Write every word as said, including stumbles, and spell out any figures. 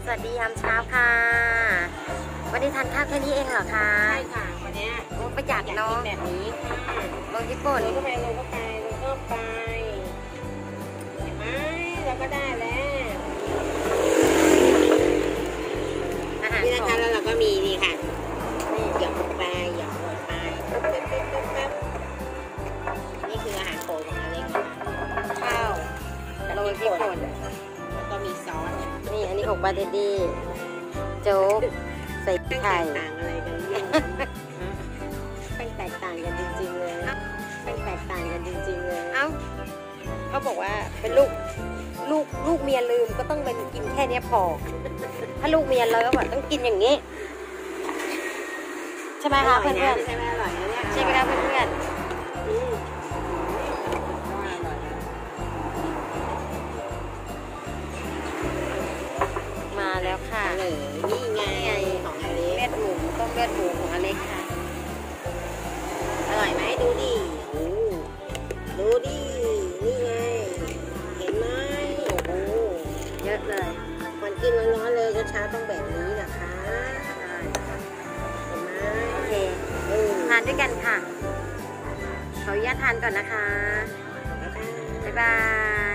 สวัสดียามเช้าค่ะวันนี้ทานข้าวแค่นี้เองเหรอคะใช่ค่ะวันนี้โอ้ประหยัดเนาะแบบนี้ค่ะลงญี่ปุ่นลงเข้าไปลงเข้าไปลงเข้าไปเห็นไหมเราก็ได้แล้วอาหารนี่ขนะองคะแล้วเราก็มีนี่ค่ะนี่หยอกลงไปหยอกลงไปปึ๊บปึ๊บปึ๊บปึ๊บปึ๊บนี่คืออาหารโปรดของอเล็กนะคะข้าวลงญี่ปุ่นแล้วก็มีซอสนี่อันนี้อกบาเทดดี้โจ๊กใส่แป้งแตไข่กต่างอะไรกันเนี่ยแป้งแตกต่างกันจริงๆเลยแป้งแตกต่างกันจริงๆเลยเอ้าเขาบอกว่าเป็นลูกลูกลูกเมียลืมก็ต้องเป็นกินแค่นี้พอถ้าลูกเมียเลิฟอะต้องกินอย่างนี้ใช่ไหมคะเพื่อนๆใช่ไหมอร่อยนะเนี่ยใช่ไหมคะเพื่อนๆอืมมาแล้วค่ะเลยนี่ไงของอเล็กเลือดหมูต้มเลือดหมูของอเล็กค่ะอร่อยไหมดูดิโอ้ดูดินี่ไงเห็นไหมโอ้โหเยอะเลยมันกินร้อนๆเลยเช้าๆต้องแบบนี้นะคะเห็นไหมโอเคเออทานด้วยกันค่ะขออนุญาตทานก่อนนะคะบ๊ายบายบ๊ายบาย